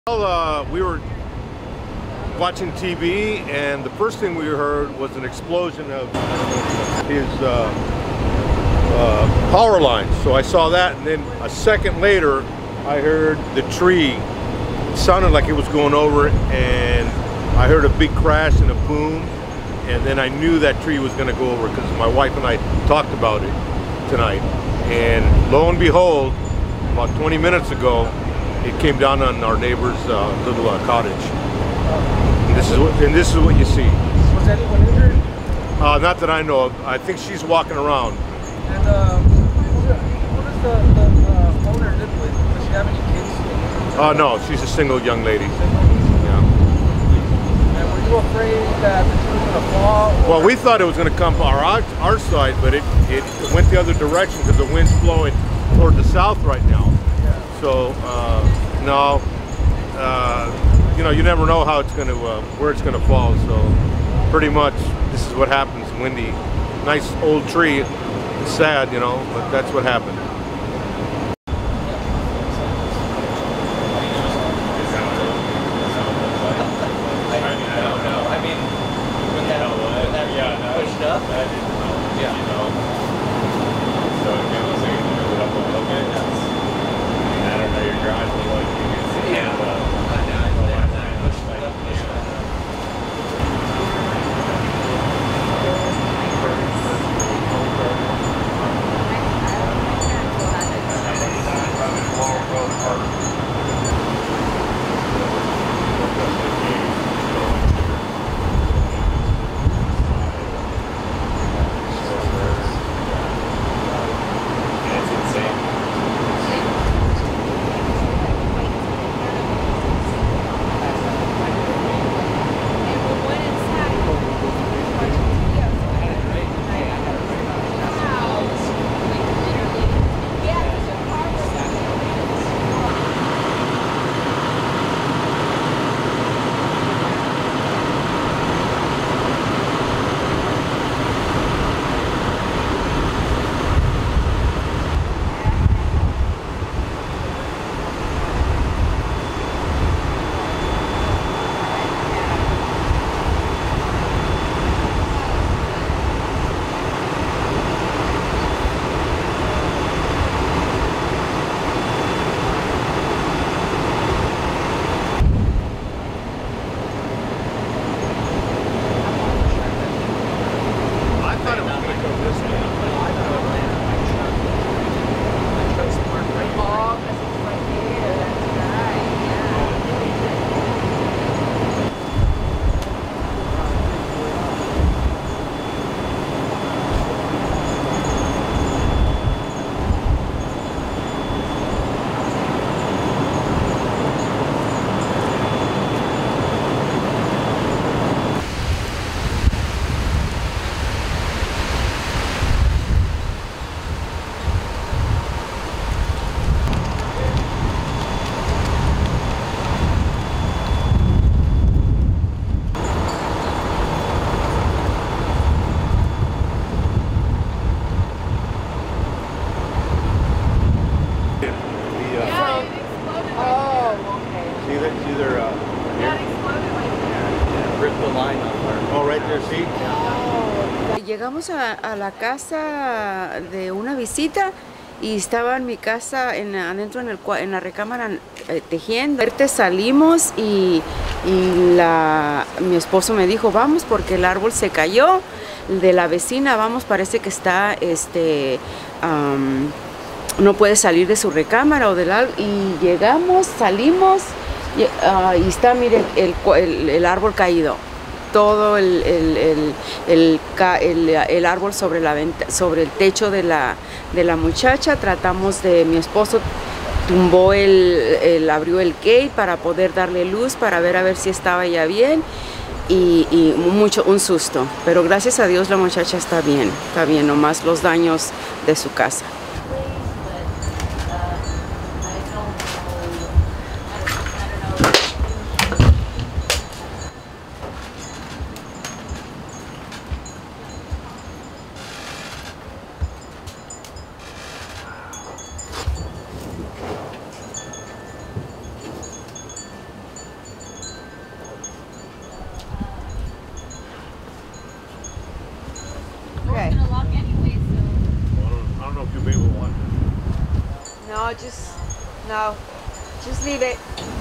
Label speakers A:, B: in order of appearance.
A: Well, we were watching TV, and the first thing we heard was an explosion of his power lines. So I saw that, and then a second later, I heard the tree. It sounded like it was going over it, and I heard a big crash and a boom, and then I knew that tree was going to go over because my wife and I talked about it tonight. And lo and behold, about 20 minutes ago, it came down on our neighbor's little cottage. And this is what you see.
B: Was anyone injured?
A: Not that I know of. I think she's walking around.
B: And what does the owner live with? Does she have any kids?
A: No, she's a single young lady. Yeah.
B: And were you afraid that the tree was going to fall? Or?
A: Well, we thought it was going to come our side, but it went the other direction because the wind's blowing toward the south right now.
B: Yeah.
A: So no, you know, you never know how it's going to where it's going to fall. So pretty much this is what happens. Windy, nice old tree. It's sad, you know, but that's what happened.
C: Llegamos a la casa de una visita y estaba en mi casa adentro en la recámara tejiendo. Salimos y mi esposo me dijo, vamos porque el árbol se cayó de la vecina, vamos, parece que está no puede salir de su recámara o del árbol. Y llegamos, salimos y está, miren, el árbol caído. Todo el árbol sobre el techo de la muchacha. Tratamos mi esposo tumbó abrió el gate para poder darle luz, para ver si estaba ya bien, y un susto. Pero gracias a Dios la muchacha está bien, nomás los daños de su casa. No, just leave it.